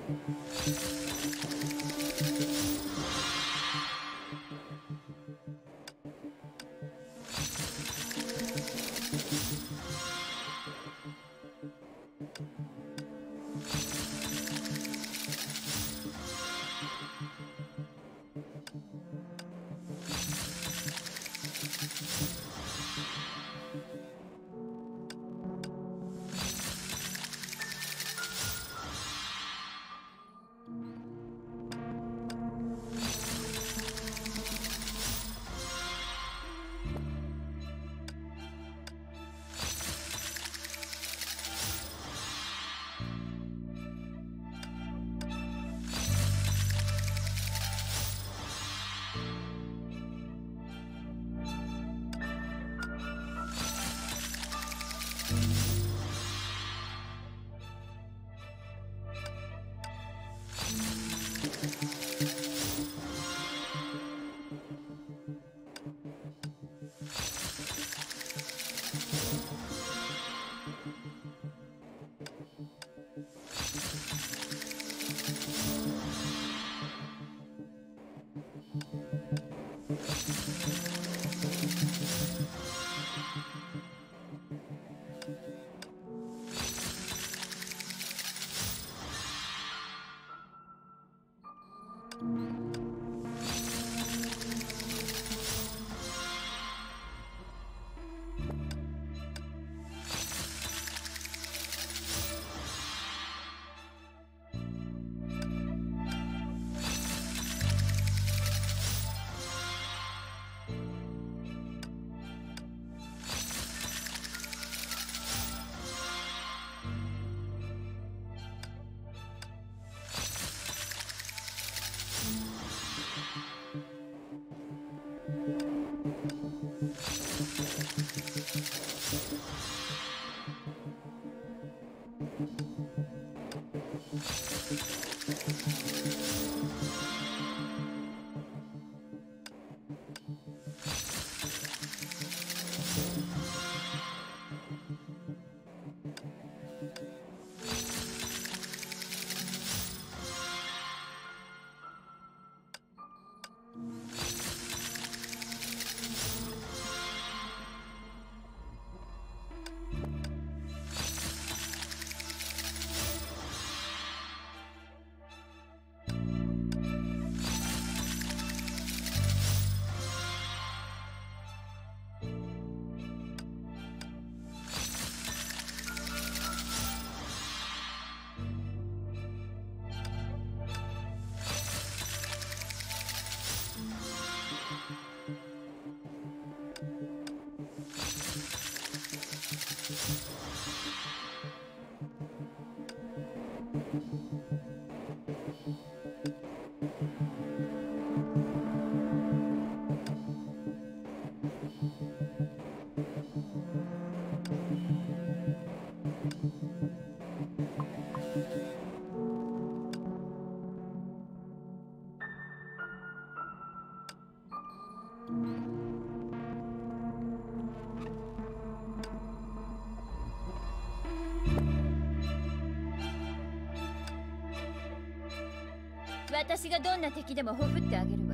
私がどんな敵でもほふってあげるわ。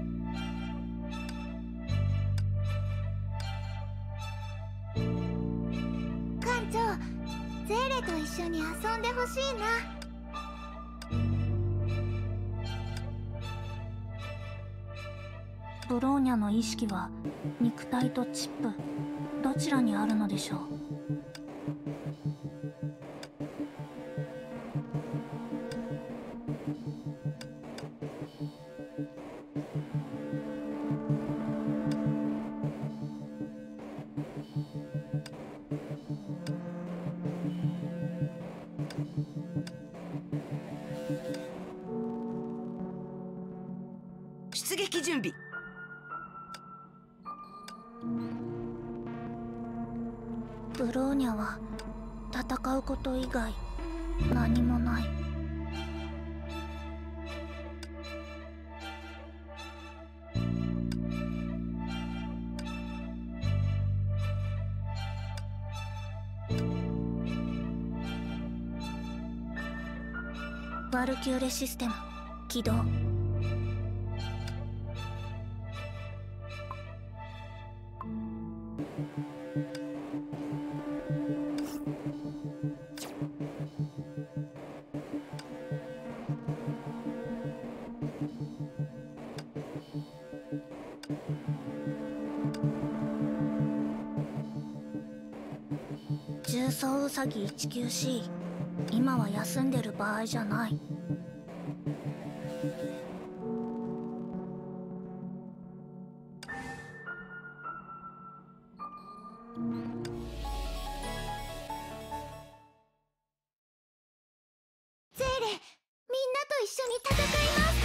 館長、ゼーレと一緒に遊んでほしいな。 ブローニャの意識は肉体とチップどちらにあるのでしょう。 出撃準備。 ブローニャは戦うこと以外何もない。 ワルキューレシステム起動。重装ウサギ 19C、 今は休んでる場合じゃない。 ゼーレ、みんなと一緒に戦います。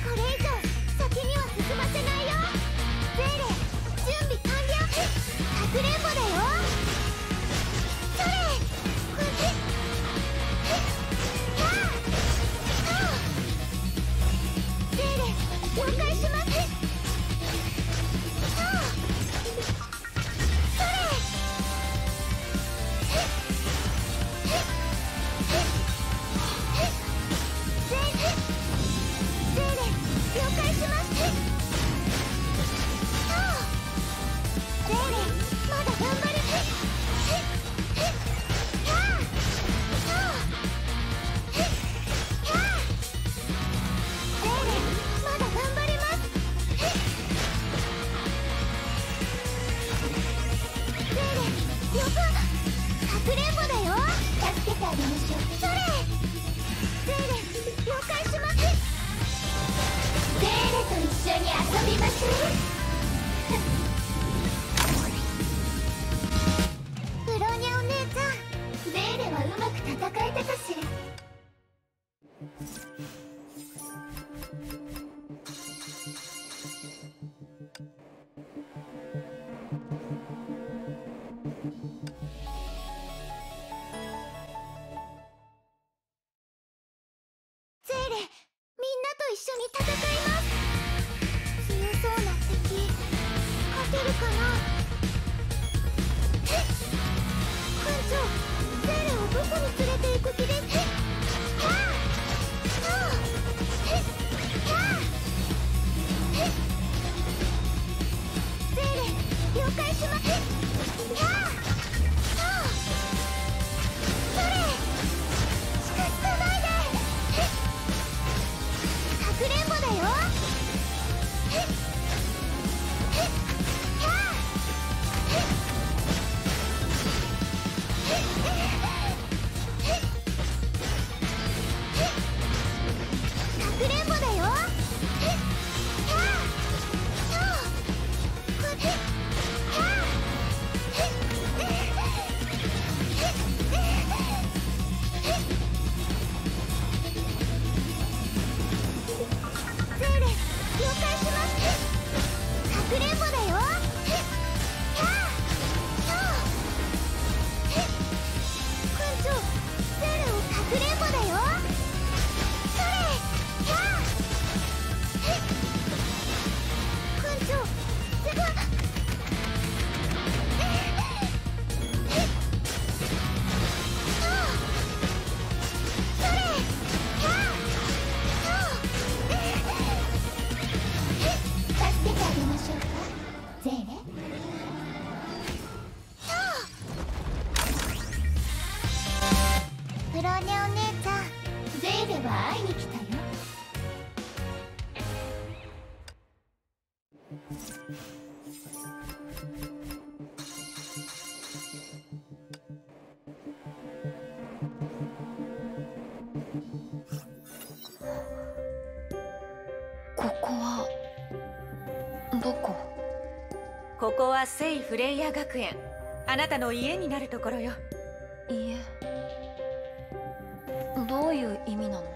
これ以上先には進ませないよ。ゼーレ、準備完了。かくれんぼだよ。それ、ゼーレ、了解します。一緒に戦います。強そうな敵勝てるかな。艦長、ゼーレをどこに連れて行く気です。ゼーレ、了解します。それ、近づかないで。かくれんぼだよ。かくれんぼだよ。ブローニャお姉ちゃん、ゼーレは会いに来たよ。 ここはどこ？ ここは聖フレイヤ学園、あなたの家になるところよ。 家？どういう意味なの？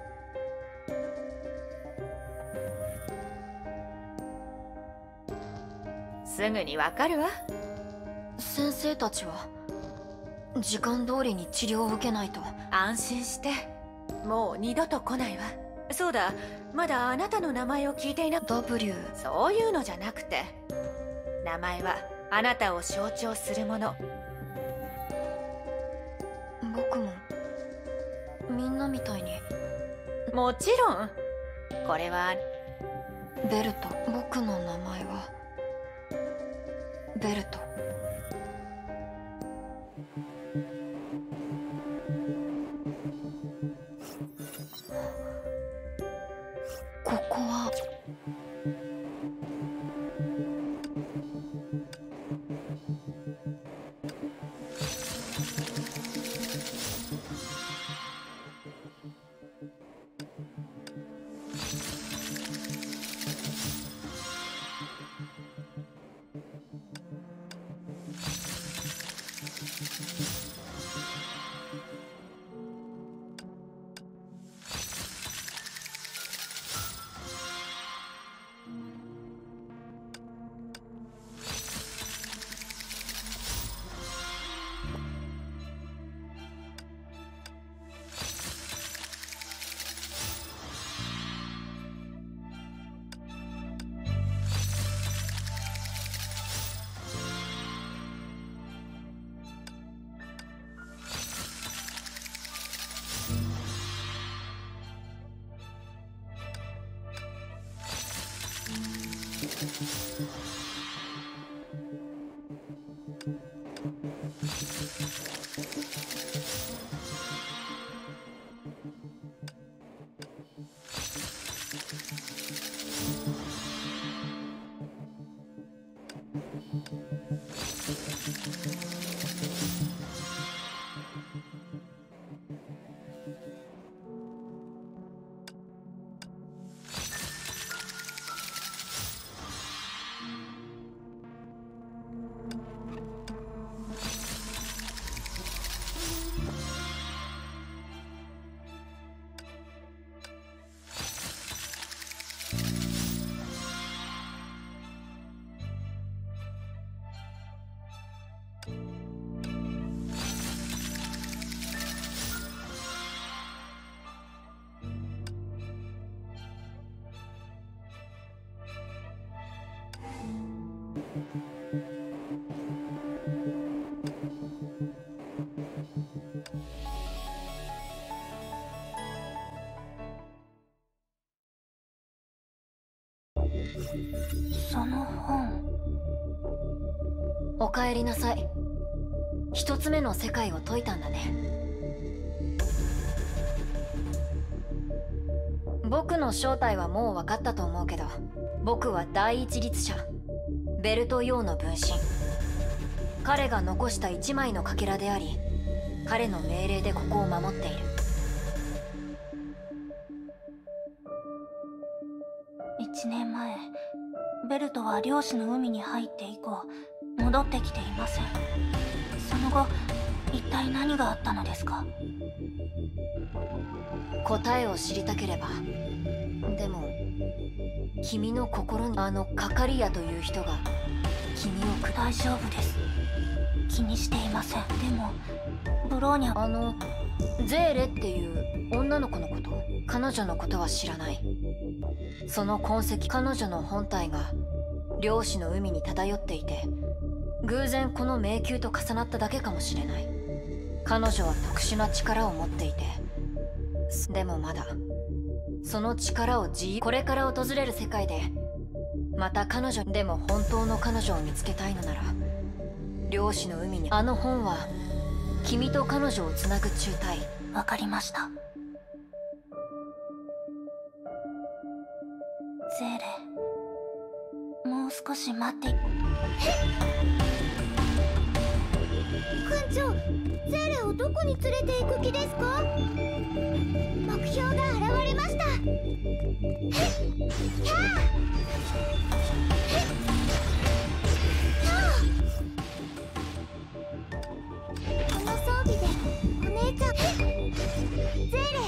すぐにわかるわ。 先生たちは時間通りに治療を受けないと。 安心して、もう二度と来ないわ。そうだ、まだあなたの名前を聞いていな。 W？ そういうのじゃなくて、名前はあなたを象徴するもの。 僕もみんななみたいに。 もちろん。これはベルト。僕の名前はベルト。ここはその本。 おかえりなさい。一つ目の世界を解いたんだね。僕の正体はもう分かったと思うけど、僕は第一律者ベルト用の分身。彼が残した一枚のかけらであり、彼の命令でここを守っている。 1年前、ベルトは漁師の海に入って以降戻ってきていません。その後一体何があったのですか？ 答えを知りたければ。でも君の心にカカリアという人が君を大丈夫です。気にしていません。でもブローニャ、 ゼーレっていう女の子のこと、彼女のことは知らない。その痕跡、彼女の本体が漁師の海に漂っていて、偶然この迷宮と重なっただけかもしれない。彼女は特殊な力を持っていて、でもまだその力をこれから訪れる世界でまた彼女。でも本当の彼女を見つけたいのなら、漁師の海に。あの本は君と彼女をつなぐ中隊。 わかりました。ゼーレ、もう少し待って。 艦長、ゼーレをどこに連れて行く気ですか？目標が現れました。この装備でお姉ちゃん、ゼーレ、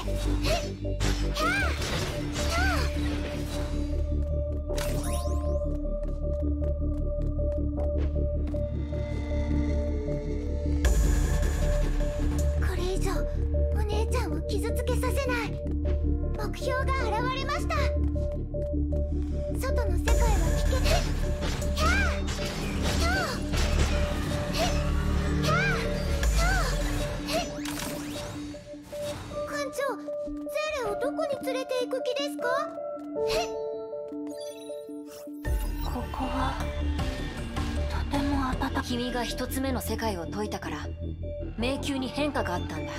これ以上お姉ちゃんを傷つけさせない。目標が現れました。外の世界は危険。艦長、 が一つ目の世界を解いたから迷宮に変化があったんだ。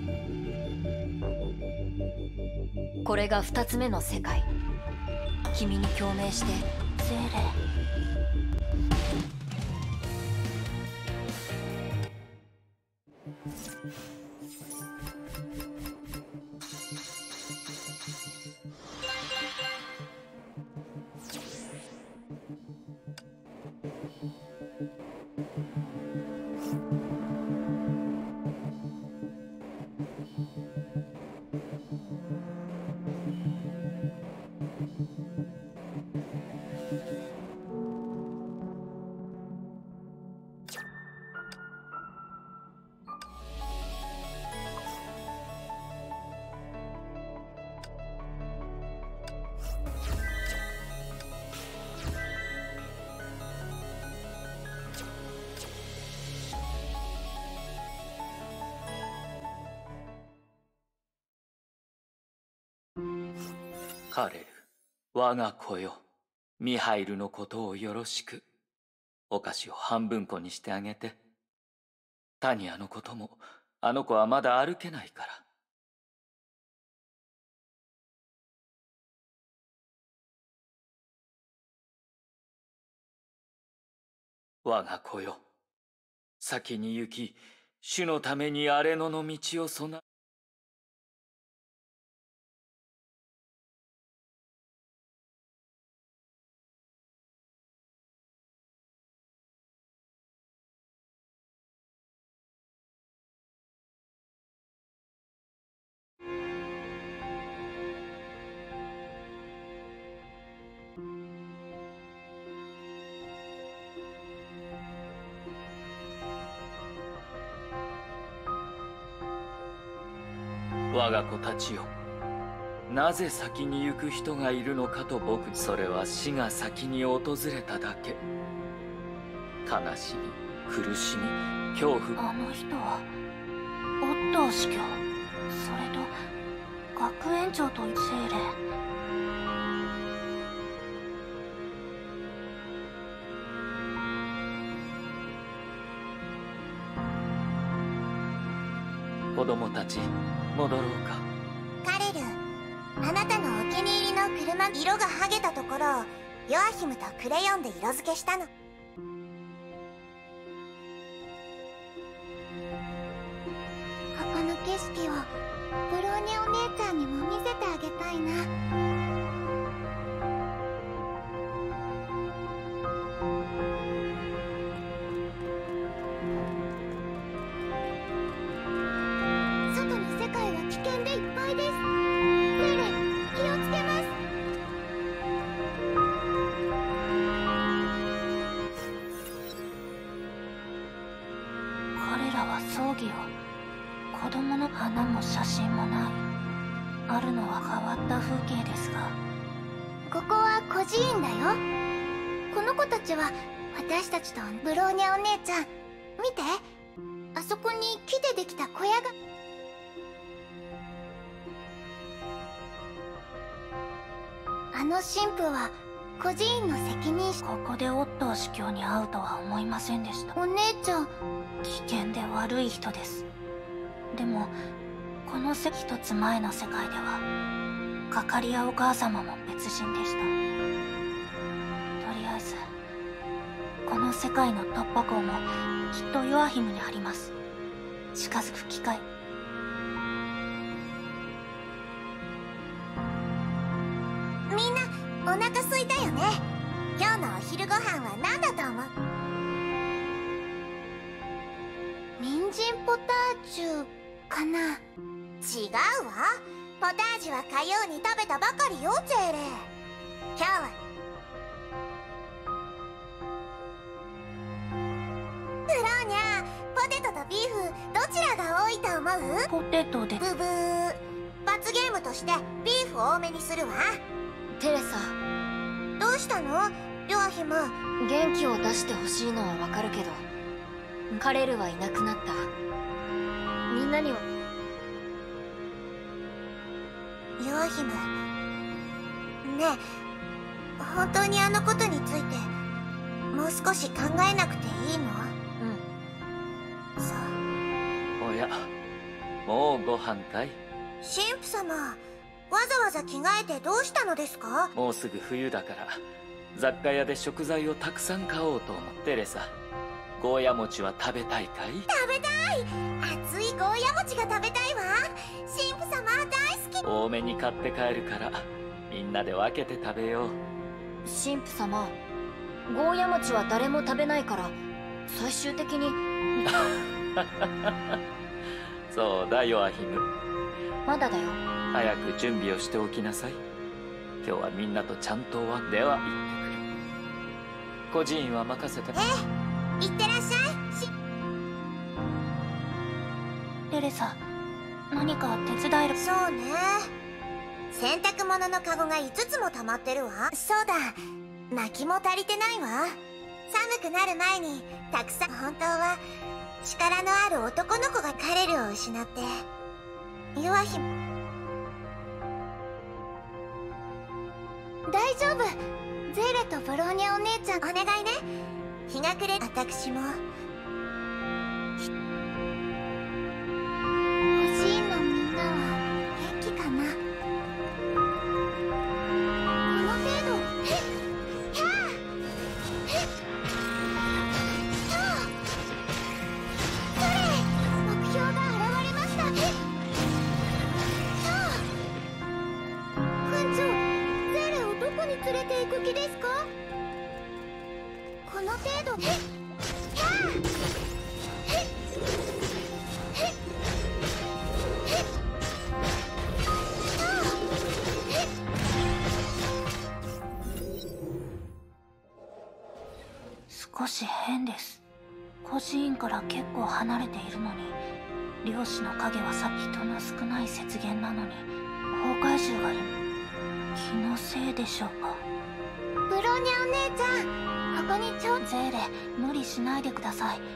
これが二つ目の世界。君に共鳴してゼーレ。 カレル、我が子よ、ミハイルのことをよろしく。お菓子を半分こにしてあげて。タニアのことも、あの子はまだ歩けないから。我が子よ、先に行き、主のために荒れ野の道を備え、我が子たちよ、なぜ先に行く人がいるのかとそれは死が先に訪れただけ。悲しみ、苦しみ、恐怖。 あの人はオットー司教、それと学園長とセーレ。 子供たち、戻ろうか。 カレル、あなたのお気に入りの車、色が剥げたところをヨアヒムとクレヨンで色付けしたの。他の景色をブローニャお姉ちゃんにも見せてあげたいな。 葬儀を、子供の花も写真もない。あるのは変わった風景ですが。 ここは孤児院だよ。この子たちは私たちとブローニャお姉ちゃん。見て、あそこに木でできた小屋が。あの神父は孤児院の責任者。 ここでオットー司教に会うとは思いませんでした。 お姉ちゃん、 危険で悪い人です。でもこの一つ前の世界ではカカリやお母様も別人でした。とりあえずこの世界の突破口もきっとヨアヒムにあります。近づく機会。 みんなお腹空いたよね。今日のお昼ご飯は何だと思う？人参ポタージュかな。違うわ。ポタージュは火曜に食べたばかりよ、ジェーレ。今日はブローニャ、ポテトとビーフどちらが多いと思う？ ポテトで。 ブブー。罰ゲームとしてビーフ多めにするわ。 テレサ、 どうしたのヨアヒム？ 元気を出してほしいのはわかるけど、カレルはいなくなった。みんなには。 ヨアヒム、ねえ、本当にあのことについてもう少し考えなくていいの？ うん、 もうご飯かい？ 神父様、わざわざ着替えてどうしたのですか？ もうすぐ冬だから雑貨屋で食材をたくさん買おうと思ってレサ。ゴーヤ餅は食べたいかい？ 食べたい。熱いゴーヤ餅が食べたいわ。神父様大好き。 多めに買って帰るからみんなで分けて食べよう。 神父様、ゴーヤ餅は誰も食べないから最終的にそうだヨアヒム、 まだだよ。 早く準備をしておきなさい。今日はみんなとちゃんとはでは行ってくる。孤児院は任せて。 いってらっしゃい。 レレサ、何か手伝える？ そうね、洗濯物のカゴが5つも溜まってるわ。そうだ、薪も足りてないわ。寒くなる前にたくさん。本当は力のある男の子がカレルを失って。ヨアヒム、大丈夫。ゼーレとブローニャお姉ちゃん、お願いね。日が暮れ、私も。欲しいのみんなは元気かな。この程度。へっひゃーへっひゃー。それ、目標が現れました。へっひゃー。艦長、ゼーレをどこに連れて行く気ですか？この程度。へっひゃーへっへっへっ少し変です。孤児院から結構離れているのに、漁師の影はさ、人の少ない雪原なのに崩壊獣がいる。気のせいでしょうか？ ブローニャお姉ちゃん、ここにちょ。 ゼーレ、無理しないでください。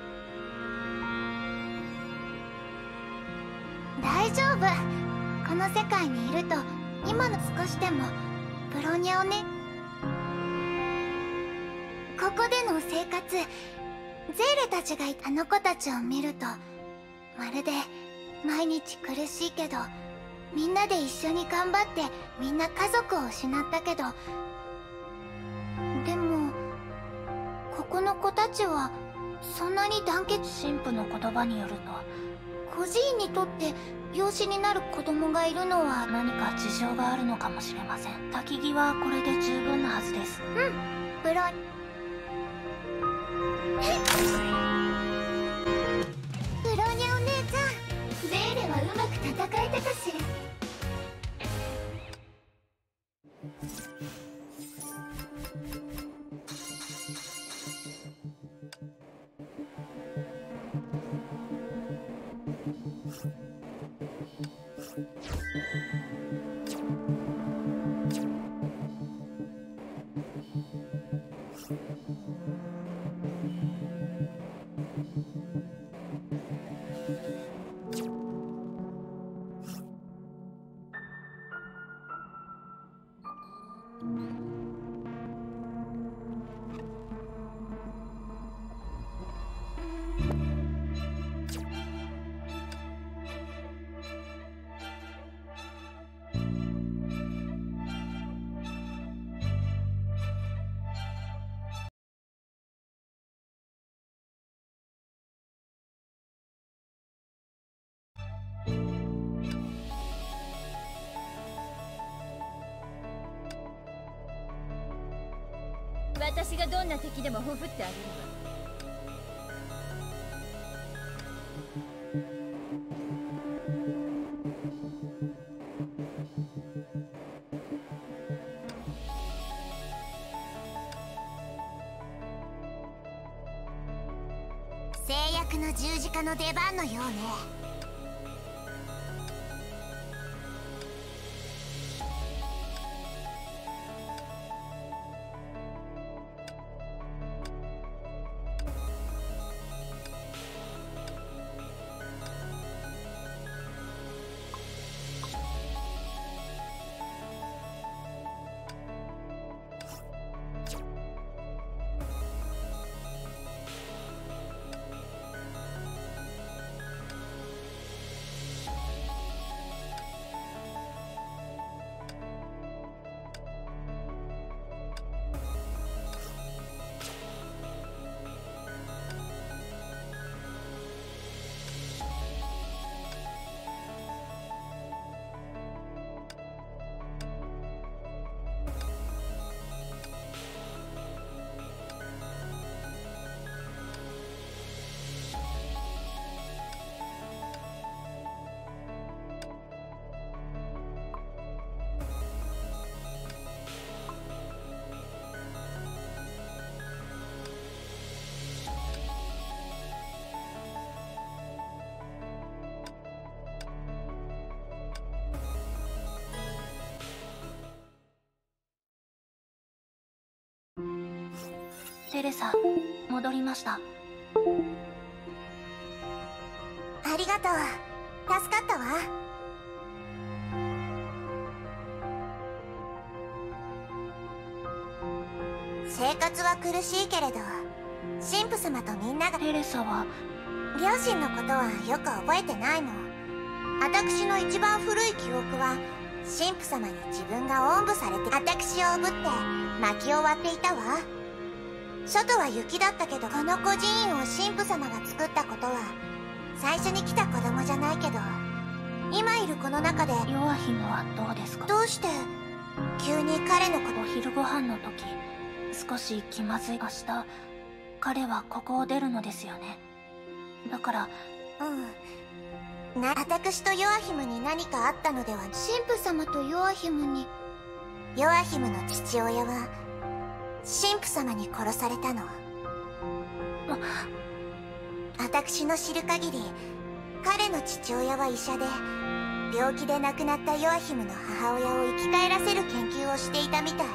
大丈夫。この世界にいると今の少しでもブローニャをね。ここでの生活、ゼーレたちがあの子たちを見るとまるで毎日苦しいけど、みんなで一緒に頑張ってみんな家族を失ったけど、でもここの子たちはそんなに団結。 神父の言葉によると、 孤児院にとって養子になる子供がいるのは何か事情があるのかもしれません。焚き木はこれで十分なはずです。 ブロブローニャお姉ちゃん、ゼーレはうまく戦えたかしら？ 私がどんな敵でもほふってあげるわ。 制約の十字架の出番のようね。 テレサ、戻りました。 ありがとう。助かったわ。生活は苦しいけれど、神父様とみんなが。 テレサは両親のことはよく覚えてないの。私の一番古い記憶は、神父様に自分がおんぶされて私をおぶって薪を割っていたわ。外は雪だったけど、この孤児院を神父様が作ったことは最初に来た子供じゃないけど、今いる子の中で。 ヨアヒムはどうですか？ どうして急に彼のこと。 お昼ご飯の時、少し気まずい。明日彼はここを出るのですよね。だから。 私とヨアヒムに何かあったのでは。神父様とヨアヒムに。ヨアヒムの父親は神父様に殺されたの。私の知る限り、彼の父親は医者で、病気で亡くなったヨアヒムの母親を生き返らせる研究をしていたみたい。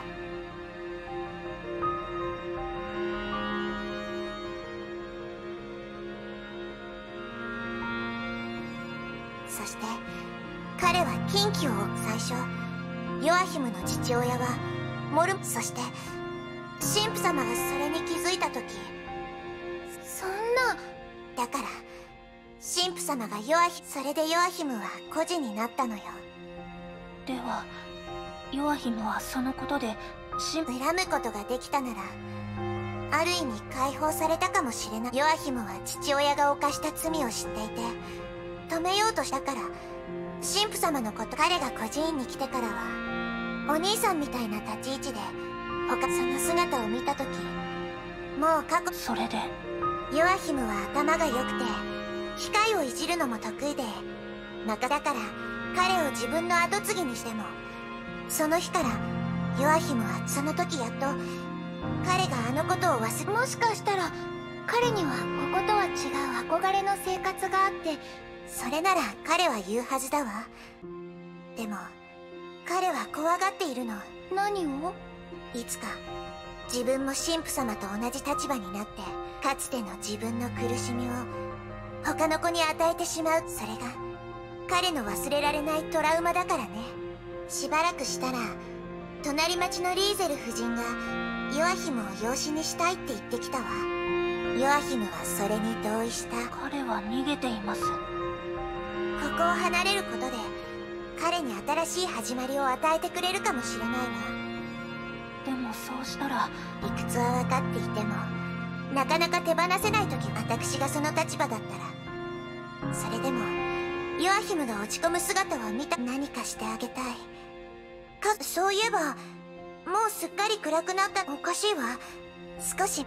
そして彼は禁忌を。最初ヨアヒムの父親はそして神父様がそれに気づいた時。そんな。だから神父様がそれでヨアヒムは孤児になったのよ。 ではヨアヒムはそのことで恨むことができたなら、ある意味解放されたかもしれない。ヨアヒムは父親が犯した罪を知っていて止めようとしたから、神父様のこと。彼が孤児院に来てからはお兄さんみたいな立ち位置でその姿を見た時、もう過去。 それでヨアヒムは頭が良くて機械をいじるのも得意で、だから彼を自分の跡継ぎにしても。その日からヨアヒムはその時やっと彼があのことを忘れ。もしかしたら彼にはこことは違う憧れの生活があって、それなら彼は言うはずだわ。でも彼は怖がっているの。何を？いつか自分も神父様と同じ立場になって、かつての自分の苦しみを他の子に与えてしまう。それが彼の忘れられないトラウマだからね。しばらくしたら隣町のリーゼル夫人がヨアヒムを養子にしたいって言ってきたわ。ヨアヒムはそれに同意した。 彼は逃げています。 ここを離れることで彼に新しい始まりを与えてくれるかもしれないわ。 でもそうしたら。 理屈は分かっていてもなかなか手放せない時、私がその立場だったら。それでもヨアヒムが落ち込む姿を見た。何かしてあげたい。そういえばもうすっかり暗くなった。おかしいわ。少し。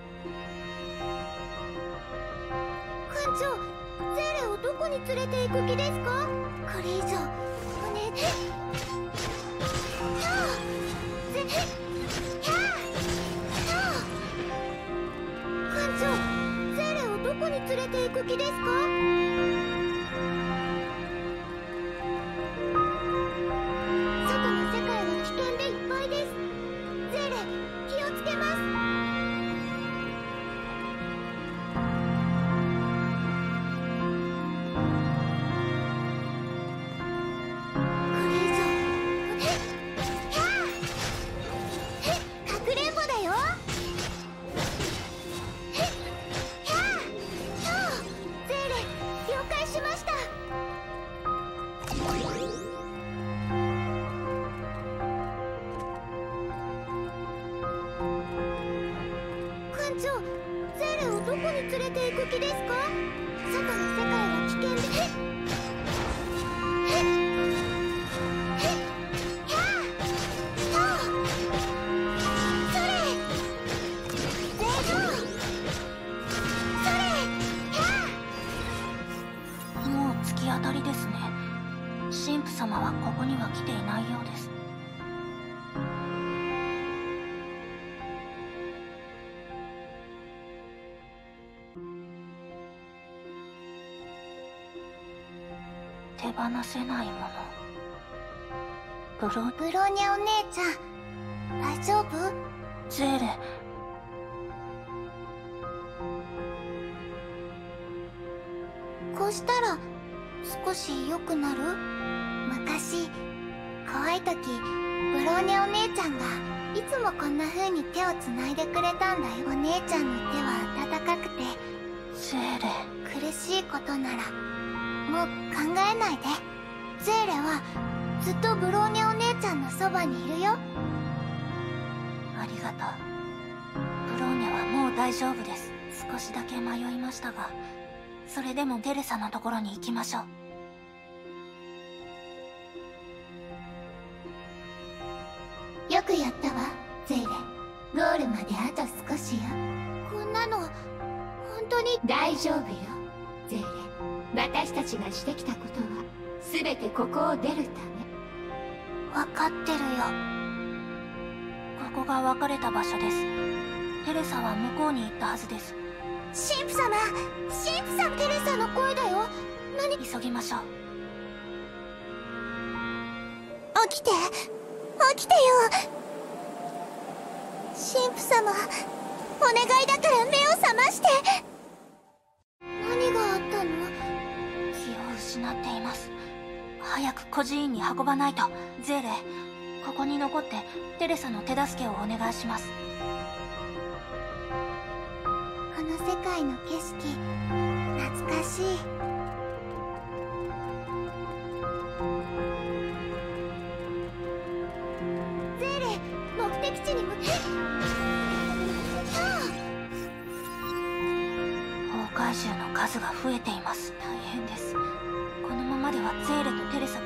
館長、ゼーレをどこに連れて行く気ですか？これ以上おねで。館長、ゼーレをどこに連れて行く気ですか？外の世界は危険でいっぱいです。ゼーレ、気をつけます。長、ゼーレをどこに連れて行く気ですか？外の世界は危険で。 もう突き当たりですね。神父様はここには来ていないようです。手放せないもの。ブローニャお姉ちゃん、大丈夫？ ゼーレ、 こうしたら少し良くなる？昔怖い時ブローニャお姉ちゃんがいつもこんな風に手をつないでくれたんだよ。お姉ちゃんの手は温かくて。 ゼーレ、 苦しいことならもう考えないで。ゼーレはずっとブローニャお姉ちゃんのそばにいるよ。 ありがとう。ブローニャはもう大丈夫です。少しだけ迷いましたが、それでもテレサのところに行きましょう。 よくやったわ、ゼーレ。ゴールまであと少しよ。こんなの本当に大丈夫よ、ゼーレ。私たちがしてきたことは全てここを出るため。 分かってるよ。ここが別れた場所です。テレサは向こうに行ったはずです。 神父様、神父様。テレサの声だよ。 急ぎましょう。 起きて、起きてよ。神父様、お願いだから目を覚まして。何があったの？ 気を失っています。早く孤児院に運ばないと。ゼーレ、ここに残ってテレサの手助けをお願いします。 この世界の景色、懐かしい。ゼーレ、目的地に向け。 崩壊獣の数が増えています。大変です。このままではゼーレとテレサ。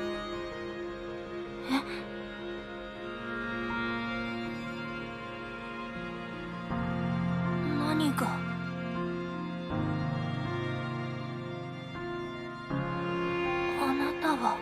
何が。あなたは。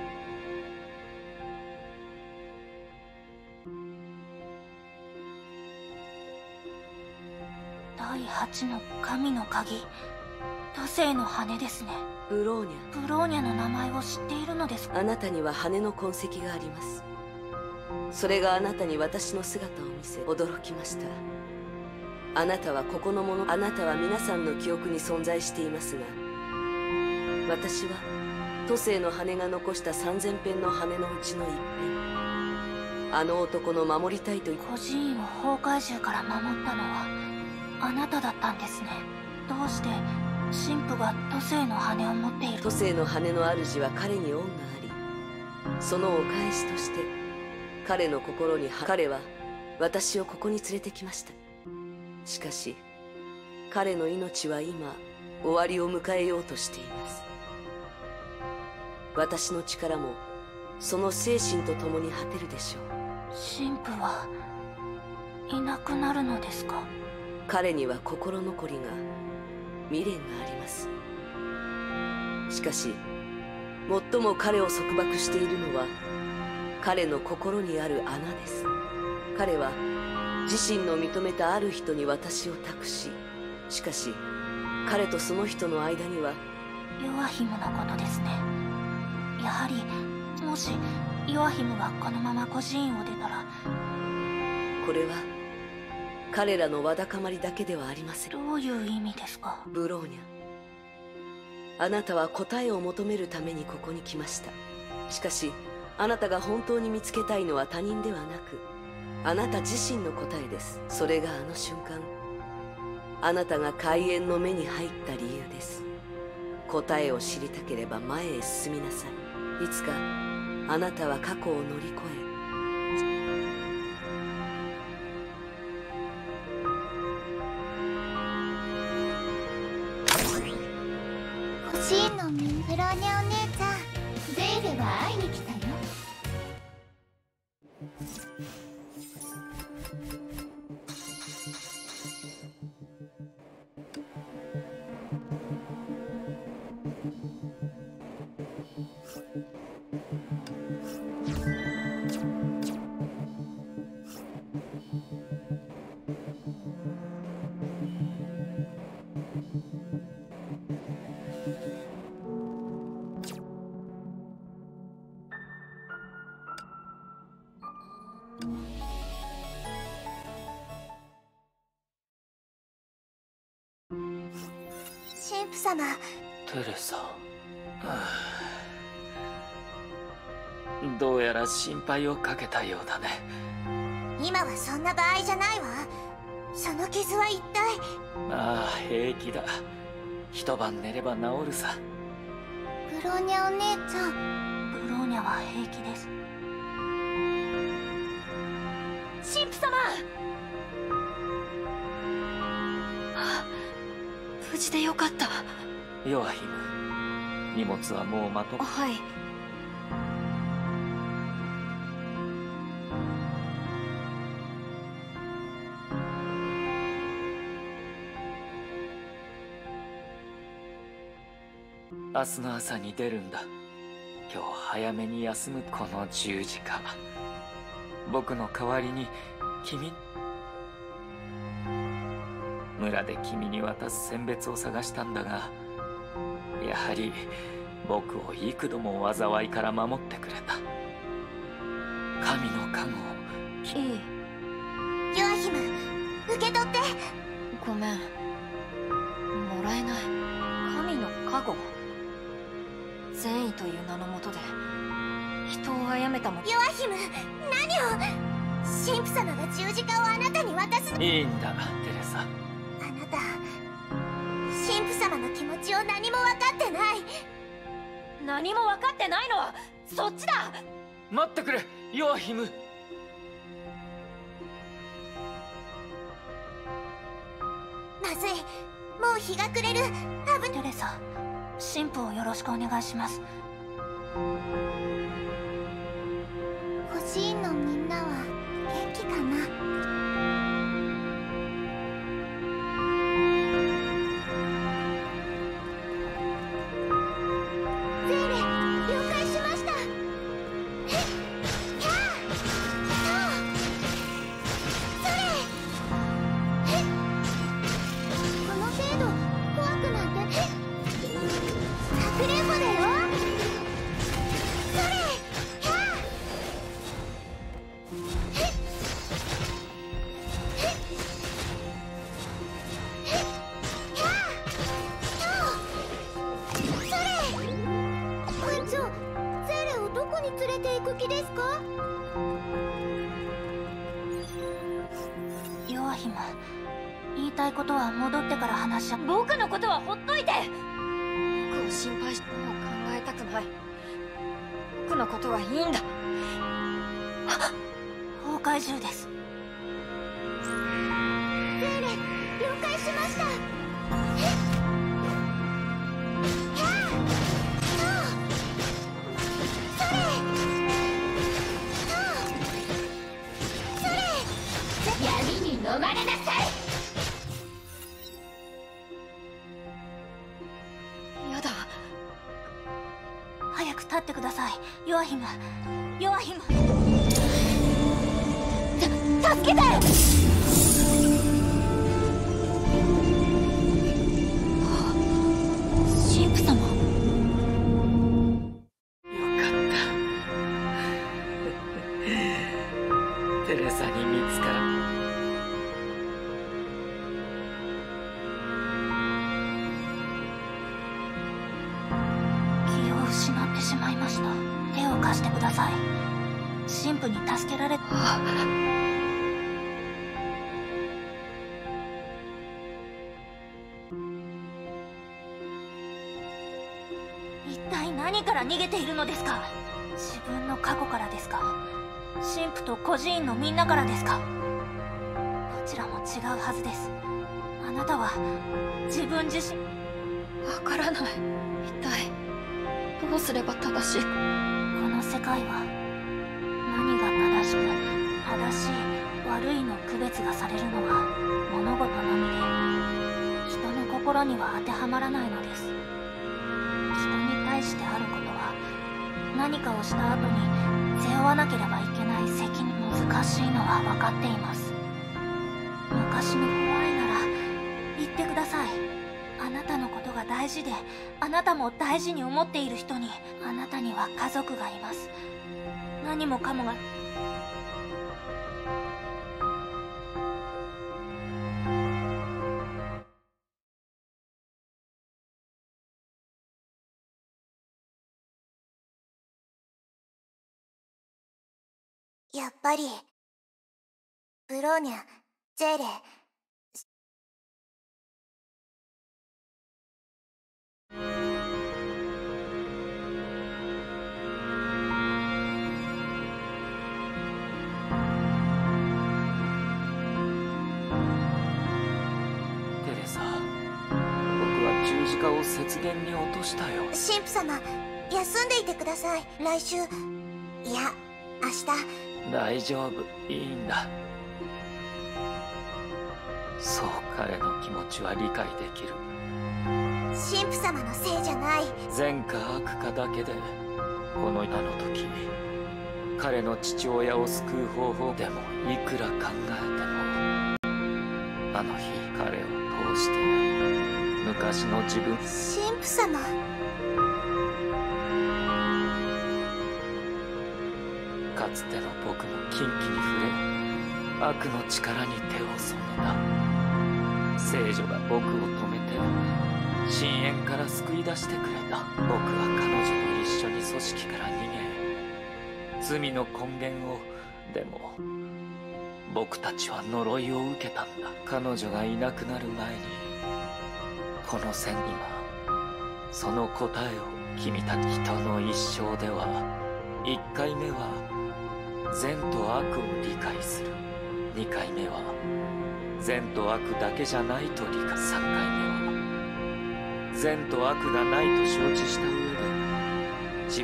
第8の神の鍵、土星の羽ですね。 ブローニャ、 ブローニャの名前を知っているのですか？ あなたには羽の痕跡があります。それがあなたに私の姿を見せ驚きました。あなたはここのもの。あなたは皆さんの記憶に存在していますが、私は土星の羽が残した3000片の羽のうちの一片。あの男の守りたいと。 孤児院を崩壊獣から守ったのはあなただったんですね。どうして神父が土星の羽を持っている？ 土星の羽の主は彼に恩があり、そのお返しとして彼の心に。彼は私をここに連れてきました。しかし彼の命は今終わりを迎えようとしています。私の力もその精神と共に果てるでしょう。 神父はいなくなるのですか？ 彼には心残りが、未練があります。しかし最も彼を束縛しているのは彼の心にある穴です。彼は自身の認めたある人に私を託し、しかし彼とその人の間には。 ヨアヒムのことですね。やはりもしヨアヒムがこのまま孤児院を出たら。 これは彼らのわだかまりだけではありません。 どういう意味ですか？ ブローニャ、あなたは答えを求めるためにここに来ました。しかしあなたが本当に見つけたいのは他人ではなく、あなた自身の答えです。それがあの瞬間、あなたが開園の目に入った理由です。答えを知りたければ前へ進みなさい。いつかあなたは過去を乗り越え、 欲しいのミンブローニャお姉ちゃん。 ゼーレは会いに来たよ。 神父様、 テレサ、どうやら心配をかけたようだね。 今はそんな場合じゃないわ。その傷は一体。 ああ、平気だ。一晩寝れば治るさ。 ブローニャお姉ちゃん。 ブローニャは平気です。 神父様。無事でよかった。 ヨアヒム、荷物はもうまと。 はい。 明日の朝に出るんだ。今日早めに休む。この十字架、僕の代わりに村で君に渡す選別を探したんだが、やはり僕を幾度も災いから守ってくれた。神の加護を。 いい。 ヨアヒム、受け取って。 ごめん、もらえない。神の加護。善意という名のもとで人を殺めたも。 ヨアヒム、何を。神父様が十字架をあなたに渡す。 いいんだ、テレサ。 あなた、神父様の気持ちを何も分かってない。 何も分かってないのはそっちだ。 待ってくれ、ヨアヒム。 まずい、もう日が暮れる。 テレサ、神父をよろしくお願いします。 星院のみんなは元気かな。ゼーレ、了解しました。この程度怖くなんて。かくれんぼだよ。連れて行く気ですか？ ヨアヒム、言いたいことは戻ってから話し合う。 僕のことはほっといて。僕を心配しても考えたくない。僕のことはいいんだ。 崩壊銃です。 ゼーレ、了解しました。 闇に飲まれなさい。 やだ。 早く立ってください、ヨアヒム。ヨアヒム、 助けて。 神父様。 よかったテレサに見つからん。 気を失ってしまいました。手を貸してください。神父に助けられ。一体何から逃げているのですか？自分の過去からですか？神父と孤児院のみんなからですか？どちらも違うはずです。あなたは自分自身。 わからない。一体どうすれば正しいか。 この世界は何が正しく正しい悪いの区別がされるのは物事のみで、人の心には当てはまらないのです。人に対してあることは何かをした後に背負わなければいけない責任。難しいのは分かっています。昔の怖いなら言ってください。あなたのことが大事で、あなたも大事に思っている人に。あなたには家族がいます。何もかもがやっぱりブローニャ、ジェーレ、 テレサ、僕は十字架を雪原に落としたよ。 神父様、休んでいてください。来週、いや、明日。 大丈夫、いいんだ。そう、彼の気持ちは理解できる。 神父様のせいじゃない。 善か悪かだけで、このあの時彼の父親を救う方法でもいくら考えても、あの日彼を通して昔の自分。 神父様、 かつての僕も禁忌に触れ、悪の力に手を染めた。聖女が僕を止めて深淵から救い出してくれた。僕は彼女と一緒に組織から逃げ、罪の根源を。でも僕たちは呪いを受けたんだ。彼女がいなくなる前に、この線にはその答えを。君たち人の一生では、1回目は善と悪を理解する。2回目は善と悪だけじゃないと理解。3回目は善と悪がないと承知した上で自分。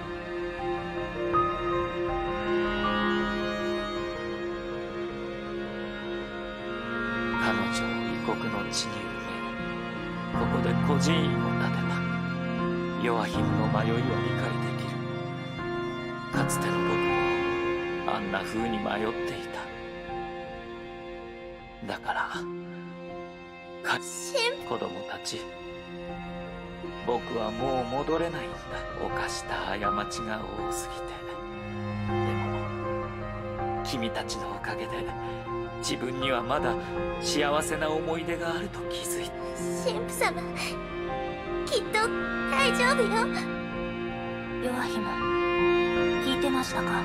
彼女を異国の地に埋め、ここで孤児院を建てた。ヨアヒムの迷いは理解できる。かつての僕もあんな風に迷っていた。だから子供たち、僕はもう戻れないんだ。犯した過ちが多すぎて。でも君たちのおかげで自分にはまだ幸せな思い出があると気づいた。 神父様、きっと大丈夫よ。 ヨアヒム、聞いてましたか？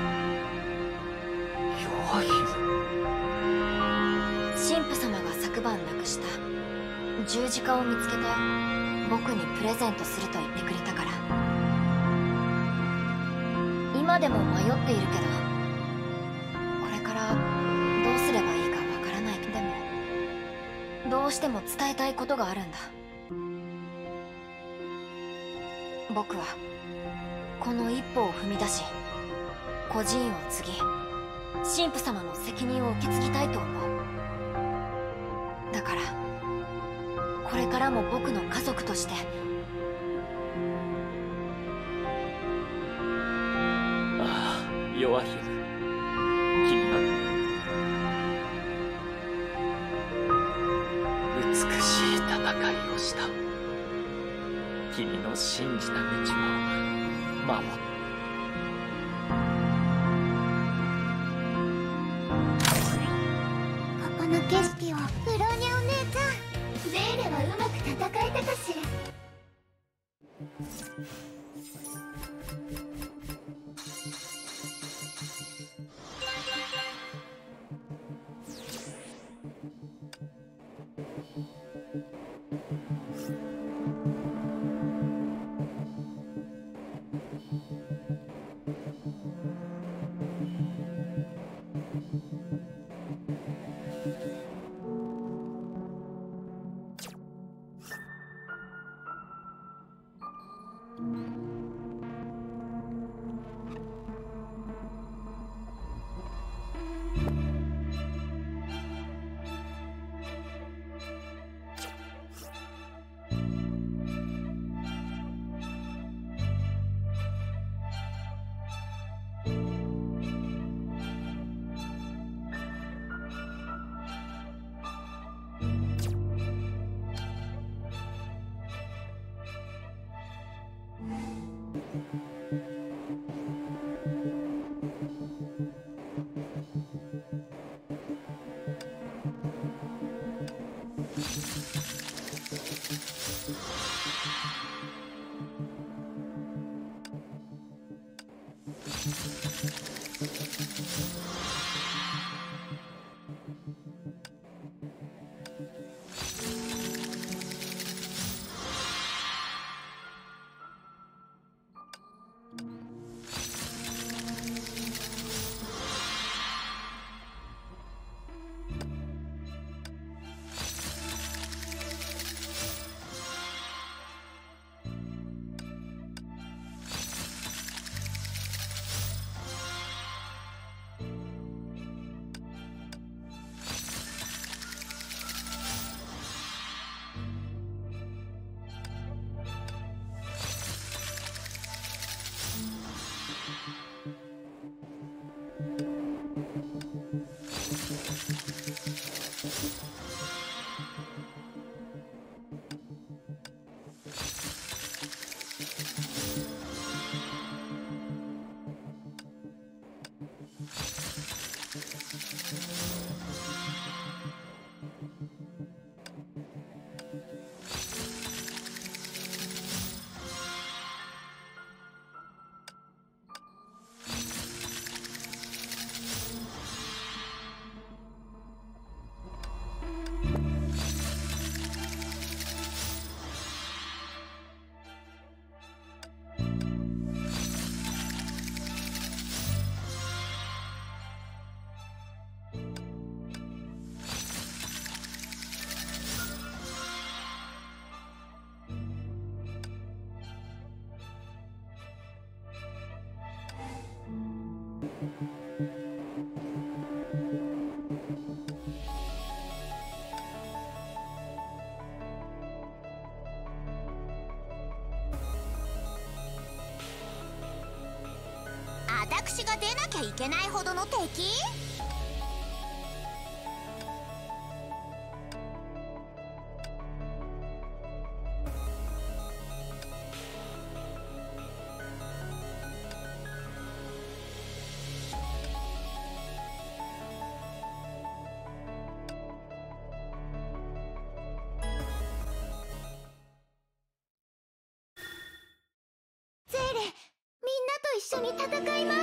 ヨアヒム。 神父様が昨晩亡くした十字架を見つけたよ。僕にプレゼントすると言ってくれたから。今でも迷っているけど、これからどうすればいいかわからない。でもどうしても伝えたいことがあるんだ。僕はこの一歩を踏み出し、孤児院を継ぎ、神父様の責任を受け継ぎたいと思う。だからこれからも僕の家族として。 ああ、ヨアヒム、君は美しい戦いをした。君の信じた道を守った。 ここの景色を。ブローニャお姉ちゃん、 ゼーレはうまく戦えたかしら。 私が出なきゃいけないほどの敵？ゼーレ、みんなと一緒に戦います。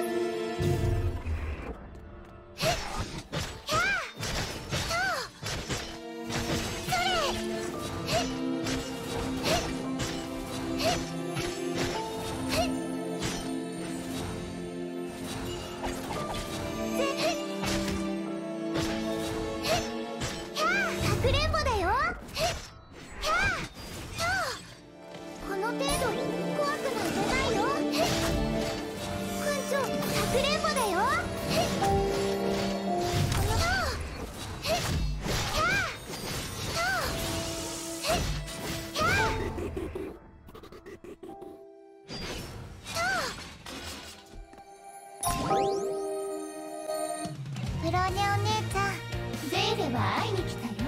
ブローニャお姉ちゃん、 ゼーレは会いに来たよ。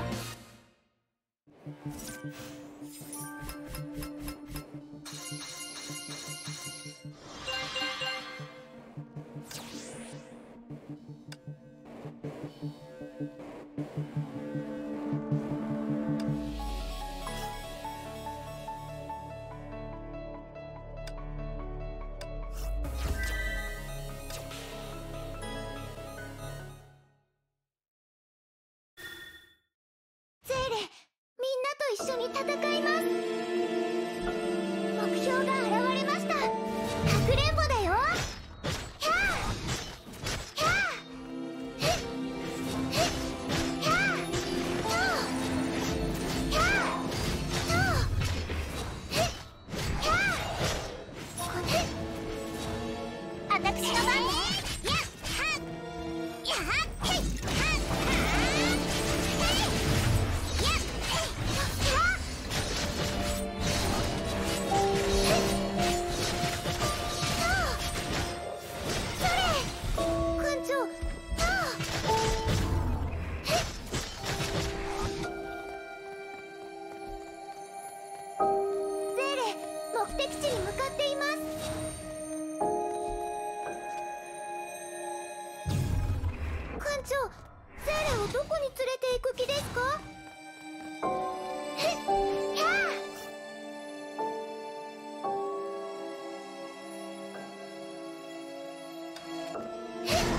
一緒に戦います。目標が現れました。かくれんぼだよ。ひゃーひゃーひっひゃーとひゃーとひっひゃーこれ私の番ね。やっはっやっへいはっはー目的地に向かっています。艦長、ゼーレをどこに連れて行く気ですか？ひゃー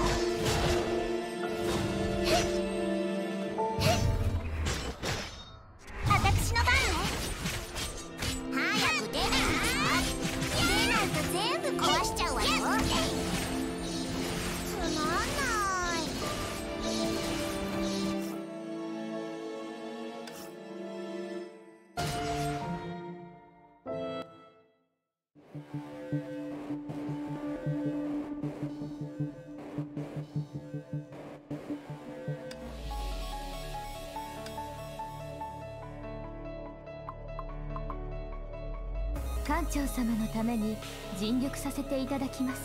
艦長様のために尽力させていただきます。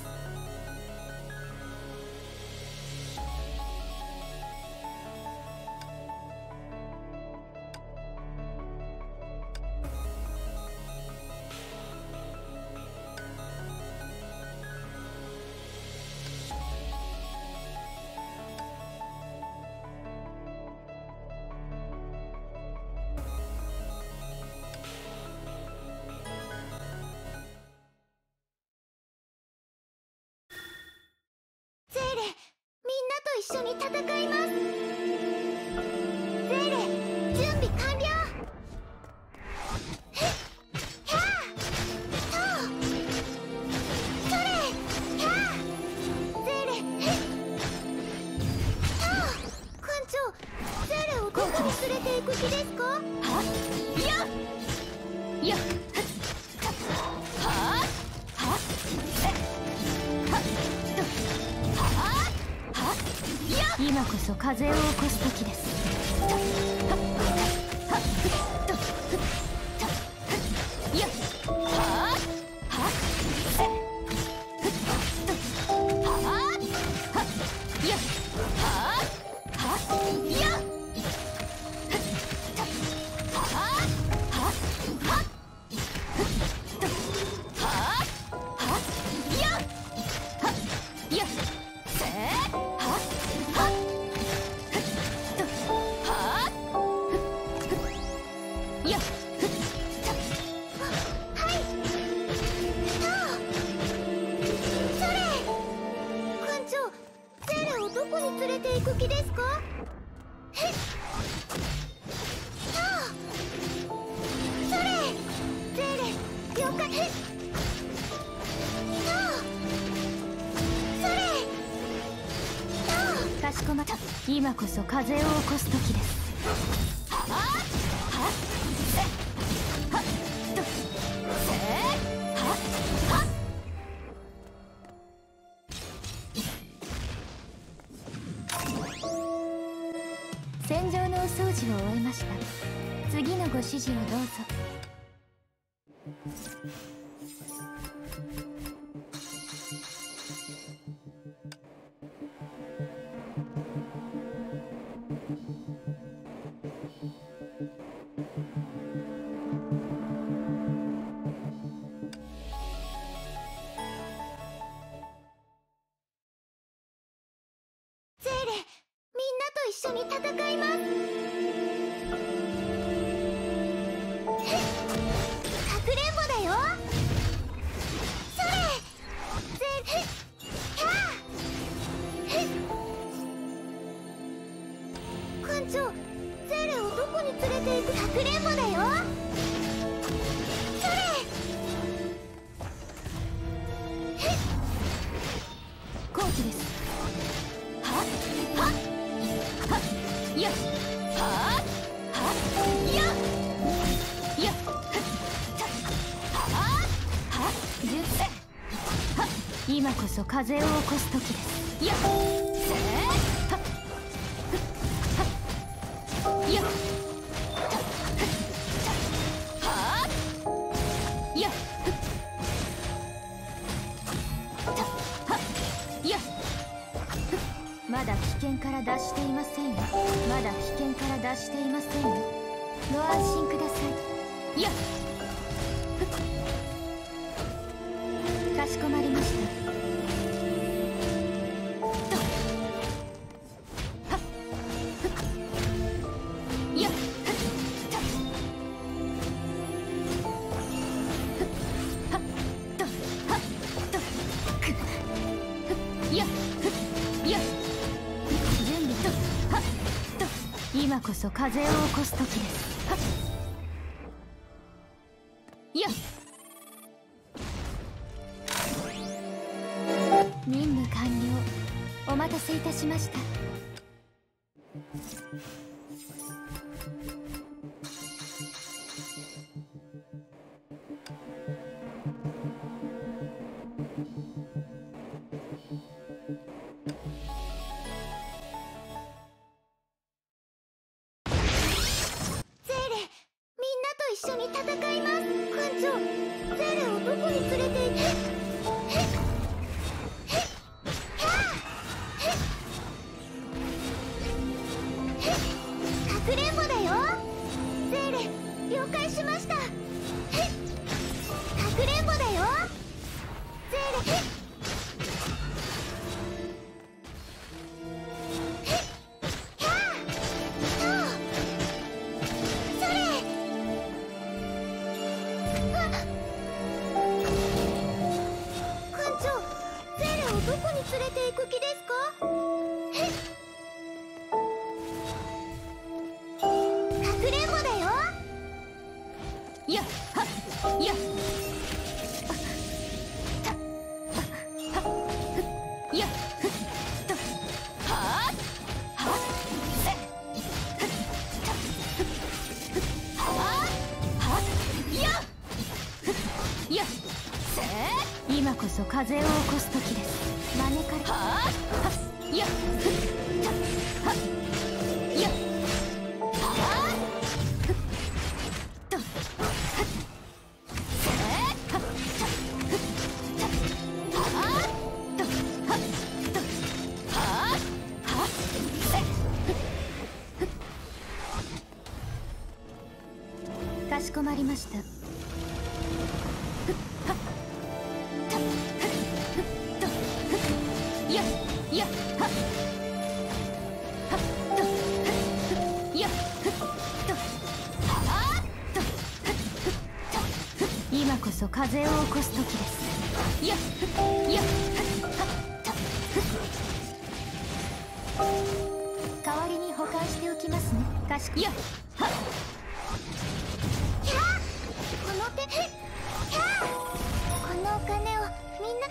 一緒に戦います。ゼーレ、準備完了。へっ、ひゃー、とう、それ、ひゃー、ゼーレ、へっ、とう。艦長、ゼーレをどこに連れて行く気ですか？はっ、やっ、やっ、はっ、はっ、はっ、今こそ風を起こす時です。今こそ風を起こす時です。戦場のお掃除を終えました。次のご指示をどうぞ。一緒に戦います。かくれんぼだよ。それ、艦長、ゼーレをどこに連れて行く？かくれんぼだよ。それ、コーチです。はっはっやっ、はっはっやっやっ、はっはっ10せはっ、今こそ風を起こす時です。やっ、せーはっはっやっ、はっやっはっやっ、まだ危険から脱していませんよ。まだ危険から脱していませんよ。ご安心ください。やっ、かしこまりました。やっ、今こそ風を起こす時です。はっやっ、任務完了。お待たせいたしました。 どこに連れて行く気ですか？かくれんぼだよ。 やっはっやっやっふっとはっはっせはっはっやっふっやっせ今こそ風を起こす時です。招かれはっはっやっふっはっやっはっふっとはっせはっふっはっとはっとはっはっせかしこまりました。やっやっはっはっとやっふっとはっと今こそ風を起こす時です。やっやっはっと代わりに保管しておきますね。かしこやっはっキャー、この手、キャー、このお金をみんな、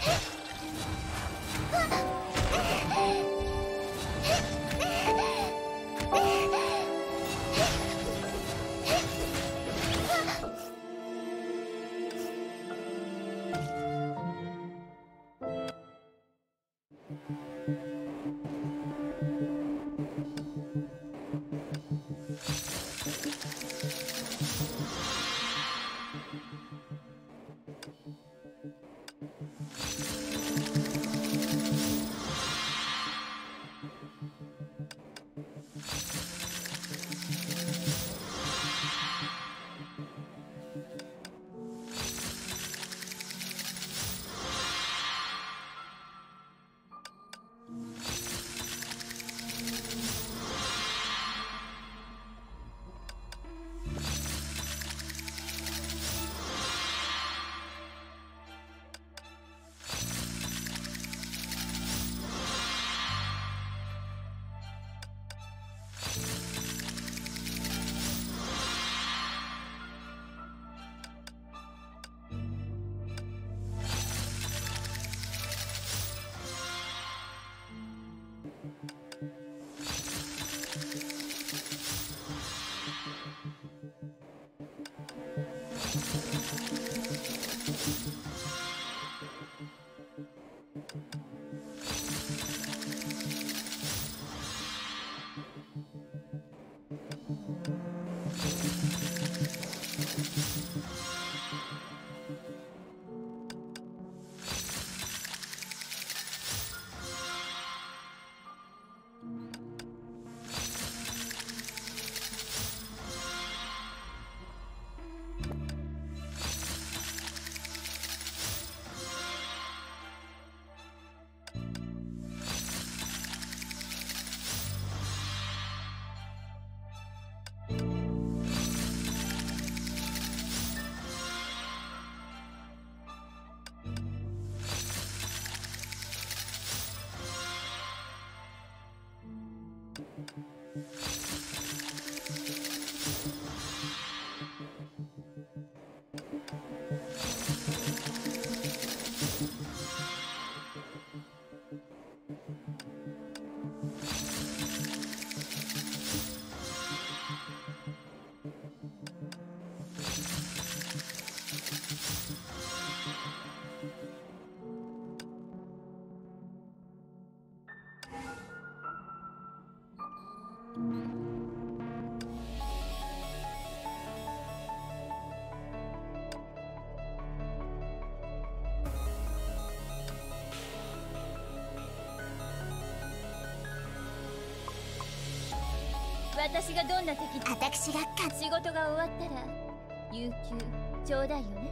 私がどんな敵だ。 私が仕事が終わったら有給ちょうだいよね。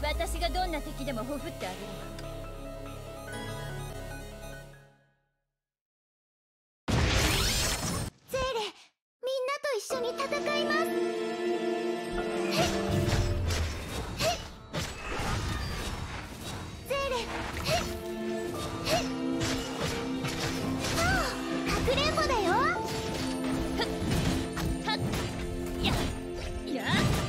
私がどんな敵でもほふってあげるわ。 ゼーレ、みんなと一緒に戦います。ゼーレ、かくれんぼだよ。 やや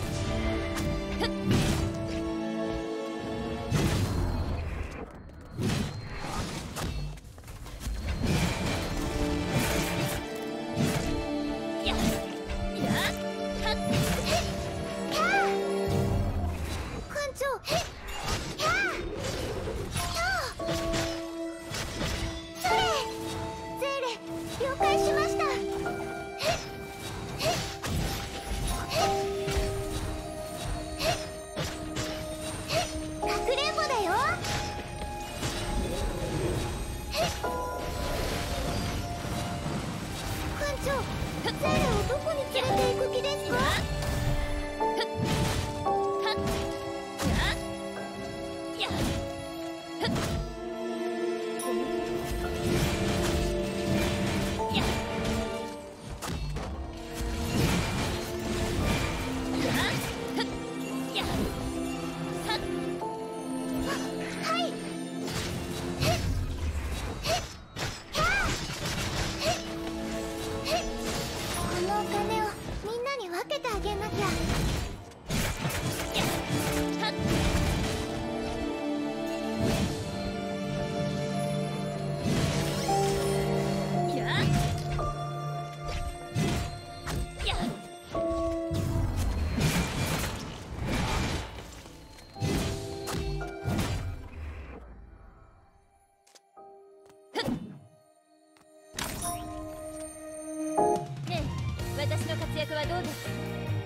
私の活躍はどうですか？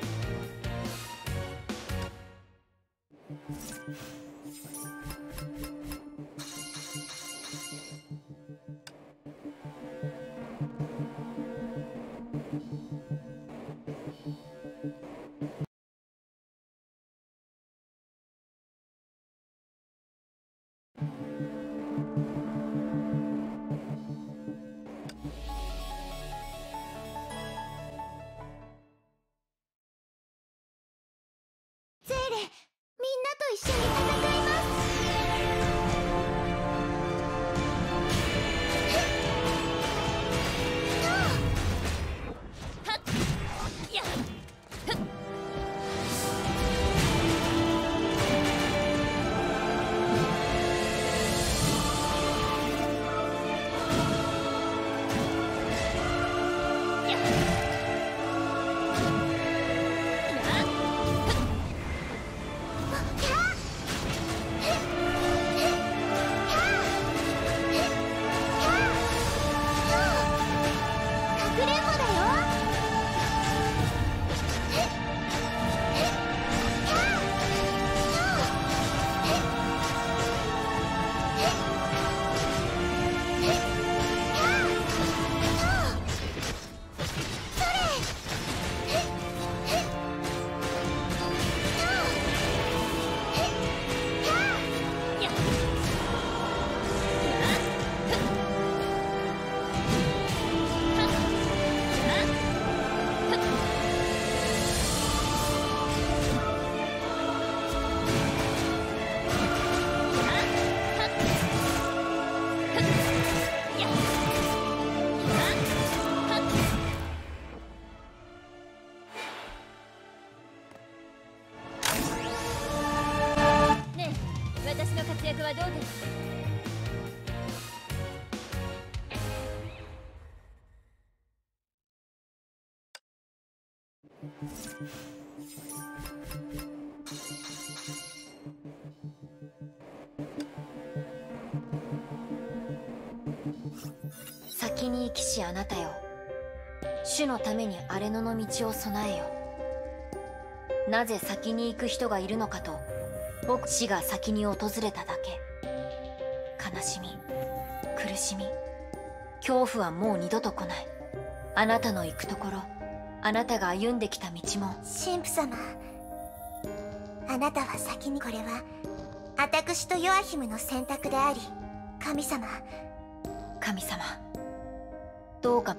ゼーレ、みんなと一緒に戦います。私の活躍はどうですか？ 先に生きしあなたよ、主のために荒れ野の道を備えよ。なぜ先に行く人がいるのかと、僕死が先に訪れただけ。悲しみ、苦しみ、恐怖はもう二度と来ない。あなたの行くところ、あなたが歩んできた道も。 神父様、 あなたは先に。これは私とヨアヒムの選択であり、神様どうか。